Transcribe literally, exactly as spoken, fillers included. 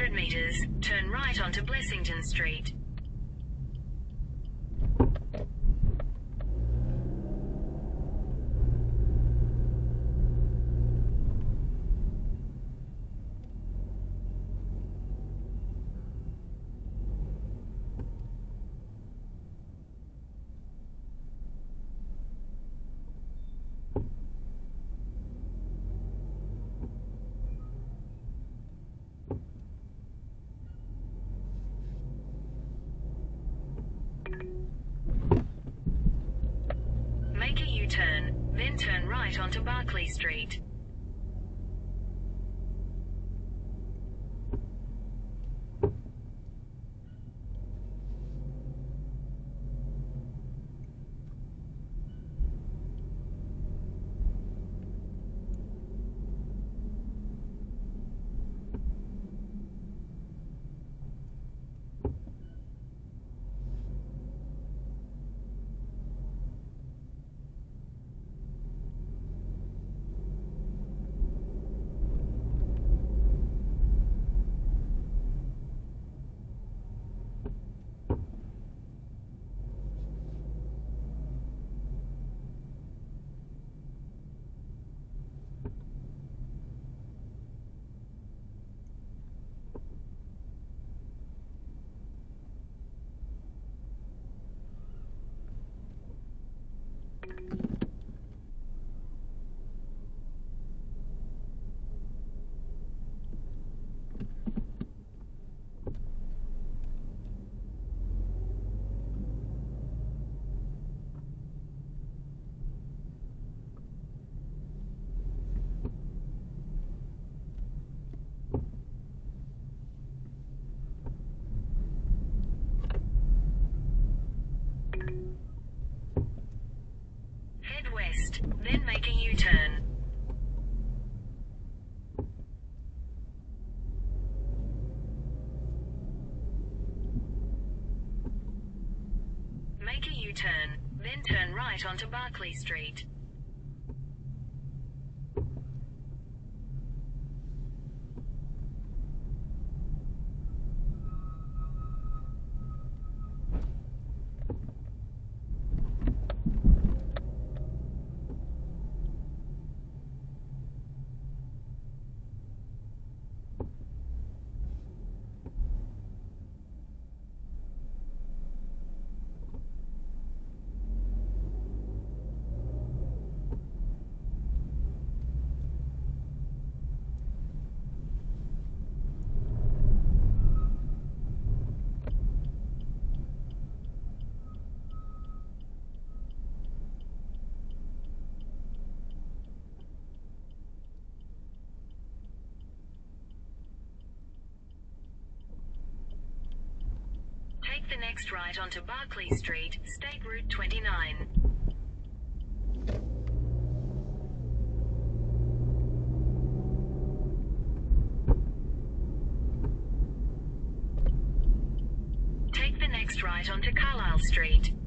hundred metres, turn right onto Blessington Street. Make a U-turn, then turn right onto Barclay Street. Head west, then make a U-turn. Make a U-turn, then turn right onto Barclay Street. Take the next right onto Barclay Street, State Route twenty-nine. Take the next right onto Carlisle Street.